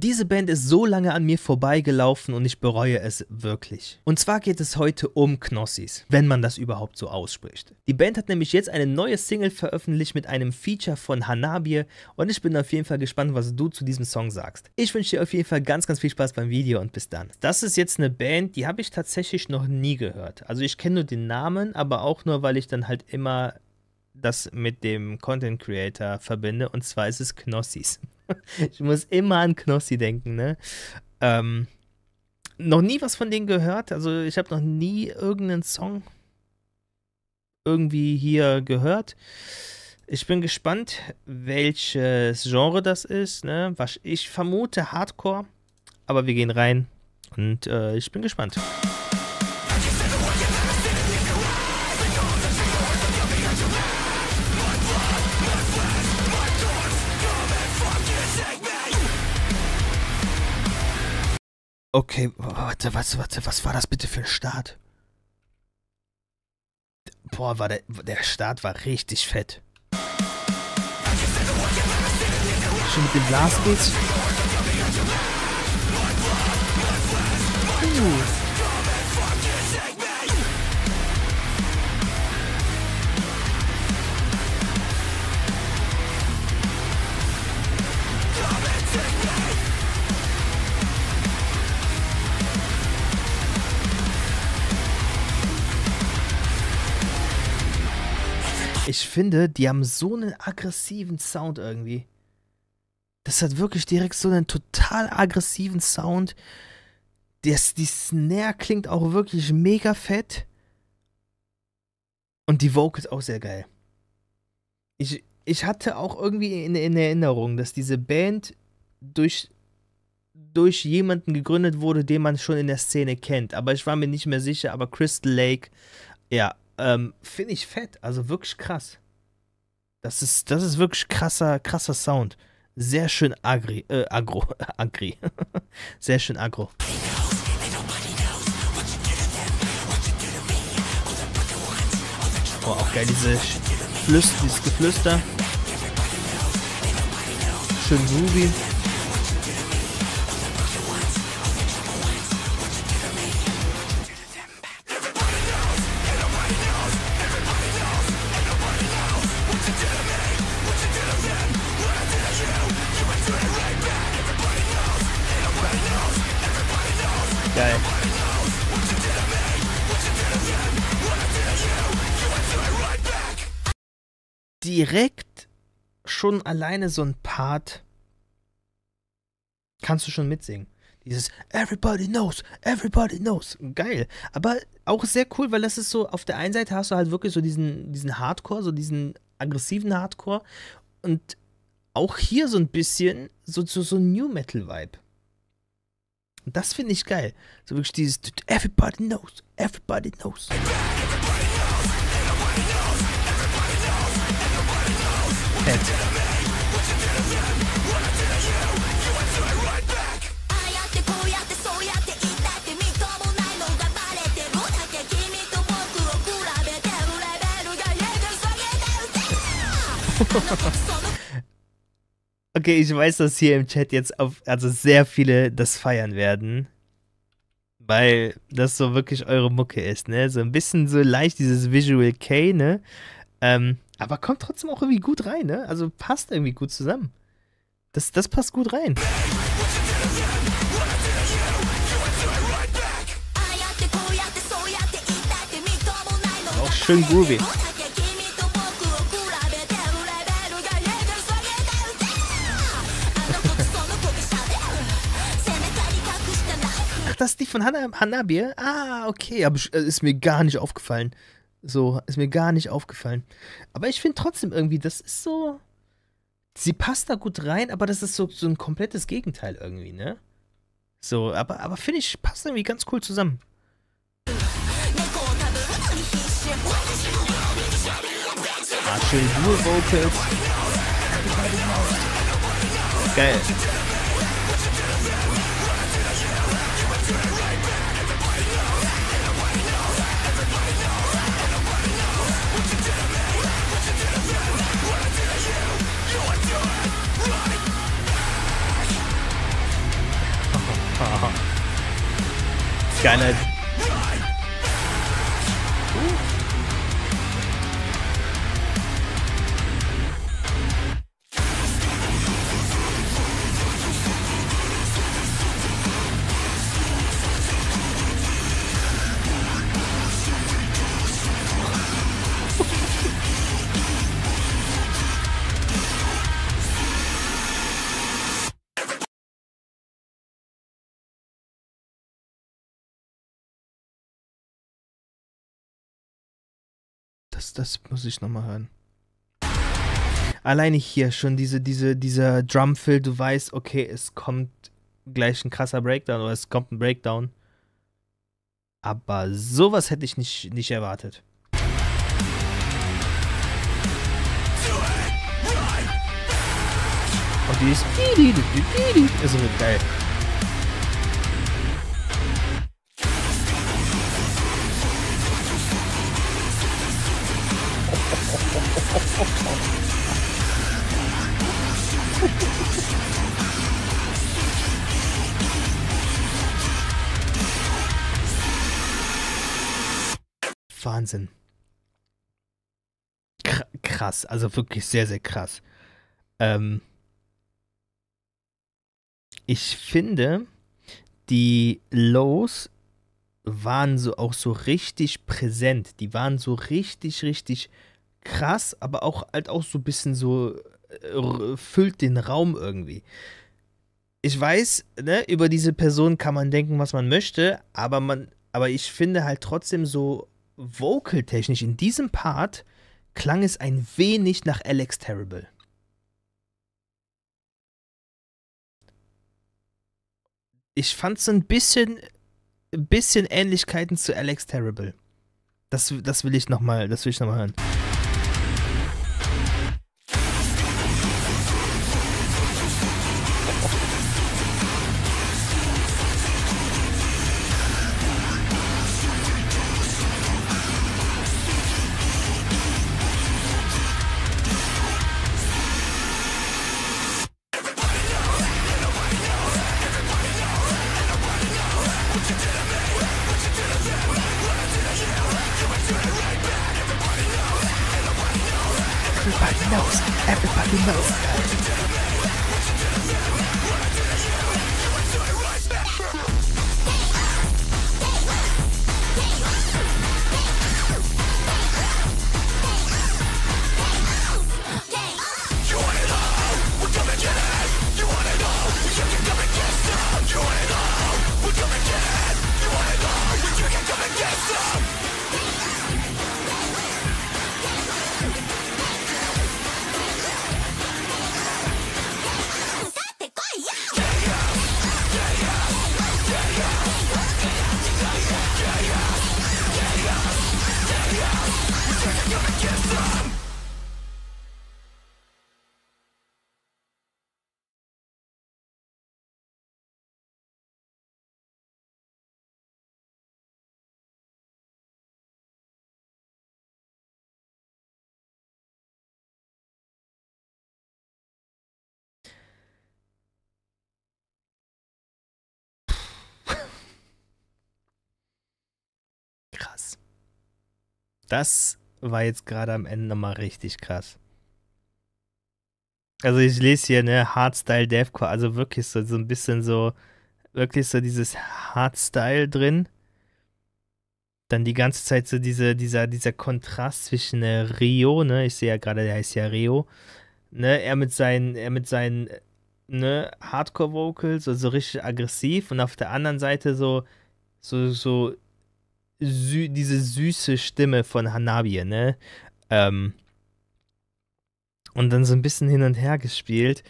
Diese Band ist so lange an mir vorbeigelaufen und ich bereue es wirklich. Und zwar geht es heute um Knossis, wenn man das überhaupt so ausspricht. Die Band hat nämlich jetzt eine neue Single veröffentlicht mit einem Feature von Hanabier und ich bin auf jeden Fall gespannt, was du zu diesem Song sagst. Ich wünsche dir auf jeden Fall ganz, ganz viel Spaß beim Video und bis dann. Das ist jetzt eine Band, die habe ich tatsächlich noch nie gehört. Also ich kenne nur den Namen, aber auch nur, weil ich dann halt immer das mit dem Content Creator verbinde, und zwar ist es Knossis. Ich muss immer an Knossi denken, ne? Noch nie was von denen gehört, also ich habe noch nie irgendeinen Song irgendwie hier gehört. Ich bin gespannt, welches Genre das ist, ne? Ich vermute Hardcore, aber wir gehen rein und ich bin gespannt. Okay, warte, was war das bitte für ein Start? Boah, der Start war richtig fett. Schon mit dem Blastbeats. Ich finde, die haben so einen aggressiven Sound irgendwie. Das hat wirklich direkt so einen total aggressiven Sound. Die Snare klingt auch wirklich mega fett. Und die Vocals auch sehr geil. Ich hatte auch irgendwie in Erinnerung, dass diese Band durch jemanden gegründet wurde, den man schon in der Szene kennt. Aber ich war mir nicht mehr sicher. Aber Crystal Lake, ja, finde ich fett, also wirklich krass. Das ist wirklich krasser Sound. Sehr schön agri. Sehr schön aggro. Oh, auch geil, dieses Geflüster. Schön groovy. Geil. Direkt schon alleine so ein Part kannst du schon mitsingen. Dieses Everybody knows. Geil. Aber auch sehr cool, weil das ist so, auf der einen Seite hast du halt wirklich so diesen Hardcore, so diesen aggressiven Hardcore und auch hier so ein bisschen so ein New Metal Vibe. Und das finde ich geil. So wirklich dieses Everybody knows. Fett. Okay, ich weiß, dass hier im Chat jetzt also sehr viele das feiern werden, weil das so wirklich eure Mucke ist, ne? So ein bisschen so leicht dieses Visual K, ne? Aber kommt trotzdem auch irgendwie gut rein, ne? Also passt irgendwie gut zusammen. Das passt gut rein. Auch schön groovy. Das ist die von Hanabier? Ah, okay, aber ist mir gar nicht aufgefallen. Aber ich finde trotzdem irgendwie, das ist so, sie passt da gut rein, aber das ist so ein komplettes Gegenteil irgendwie, ne? So, aber finde ich, passt irgendwie ganz cool zusammen. Ah, schön Dual Vocals. Geil. geiler... Das muss ich nochmal hören. Alleine hier schon dieser Drumfill, du weißt, okay, es kommt gleich ein krasser Breakdown oder es kommt ein Breakdown. Aber sowas hätte ich nicht erwartet. Und die ist so geil. Wahnsinn. Krass, also wirklich sehr, sehr krass. Ich finde, die Lows waren so auch so richtig präsent. Die waren so richtig krass, aber auch halt auch so ein bisschen so füllt den Raum irgendwie. Ich weiß, ne, über diese Person kann man denken, was man möchte, aber ich finde halt trotzdem so vocaltechnisch in diesem Part klang es ein wenig nach Alex Terrible. Ich fand so ein bisschen Ähnlichkeiten zu Alex Terrible. Das will ich nochmal hören. Everybody knows. Krass. Das war jetzt gerade am Ende nochmal richtig krass. Also ich lese hier, ne, Hardstyle Deathcore, also wirklich so ein bisschen so, wirklich so dieses Hardstyle drin. Dann die ganze Zeit so dieser Kontrast zwischen Rio, ne, ich sehe ja gerade, der heißt ja Rio, ne, er mit seinen, ne, Hardcore-Vocals, so richtig aggressiv und auf der anderen Seite diese süße Stimme von Hanabi, ne, und dann so ein bisschen hin und her gespielt.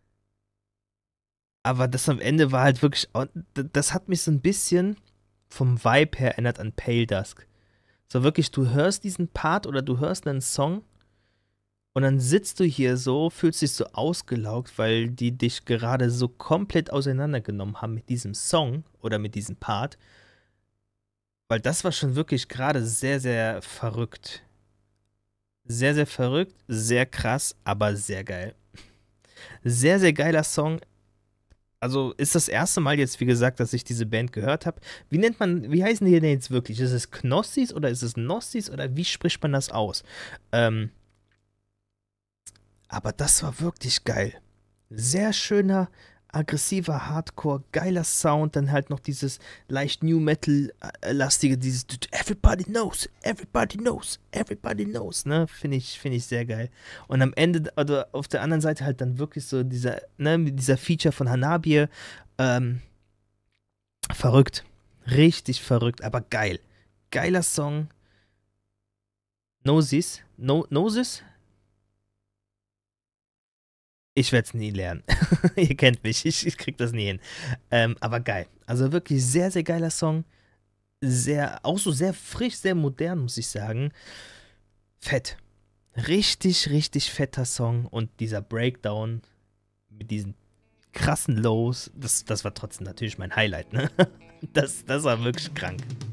Aber das am Ende war halt wirklich, das hat mich so ein bisschen vom Vibe her erinnert an Pale Dusk. So wirklich, du hörst diesen Part oder du hörst einen Song und dann sitzt du hier so, fühlst dich so ausgelaugt, weil die dich gerade so komplett auseinandergenommen haben mit diesem Song oder mit diesem Part. Weil das war schon wirklich gerade sehr, sehr verrückt. Sehr, sehr verrückt, sehr krass, aber sehr geil. Sehr, sehr geiler Song. Also ist das erste Mal jetzt, wie gesagt, dass ich diese Band gehört habe. Wie heißen die denn jetzt wirklich? Ist es Knossis oder ist es Gnossis oder wie spricht man das aus? Aber das war wirklich geil. Sehr schöner, aggressiver Hardcore, geiler Sound, dann halt noch dieses leicht New Metal-lastige, dieses Everybody knows, everybody knows, everybody knows, ne? Find ich sehr geil. Und am Ende, oder auf der anderen Seite halt dann wirklich so dieser Feature von Hanabier, verrückt. Richtig verrückt, aber geil. Geiler Song. Gnosis? Gnosis? Ich werde es nie lernen. Ihr kennt mich, ich krieg das nie hin. Aber geil. Also wirklich sehr, sehr geiler Song. Auch so sehr frisch, sehr modern, muss ich sagen. Fett. Richtig, richtig fetter Song. Und dieser Breakdown mit diesen krassen Lows, das war trotzdem natürlich mein Highlight, ne? Das war wirklich krank.